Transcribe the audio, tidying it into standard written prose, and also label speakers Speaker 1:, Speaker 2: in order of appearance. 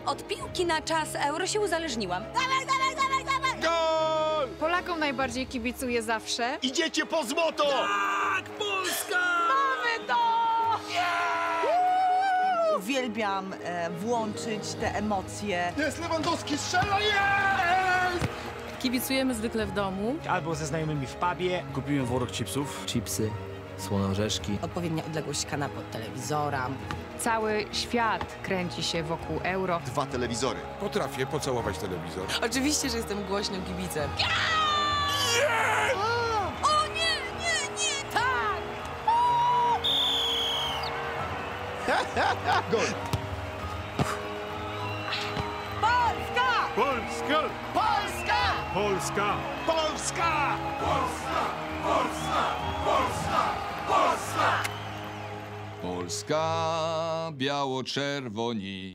Speaker 1: Od piłki na czas Euro się uzależniłam. Dawaj!
Speaker 2: Gol!
Speaker 3: Polakom najbardziej kibicuję zawsze.
Speaker 2: Idziecie po złoto!
Speaker 4: Tak, Polska!
Speaker 3: Mamy to!
Speaker 5: Uwielbiam włączyć te emocje.
Speaker 2: Jest Lewandowski, strzela, jest!
Speaker 6: Kibicujemy zwykle w domu.
Speaker 4: Albo ze znajomymi w pubie.
Speaker 7: Kupiłem worek chipsów. Chipsy, słone orzeszki.
Speaker 8: Odpowiednia odległość kanapy od telewizora.
Speaker 3: Cały świat kręci się wokół Euro.
Speaker 2: 2 telewizory.
Speaker 9: Potrafię pocałować telewizor.
Speaker 8: Oczywiście, że jestem głośnym kibicem.
Speaker 1: O nie, tak!
Speaker 2: Gol!
Speaker 1: Polska!
Speaker 4: Polska!
Speaker 2: Polska!
Speaker 4: Polska!
Speaker 2: Polska!
Speaker 10: Polska biało-czerwoni.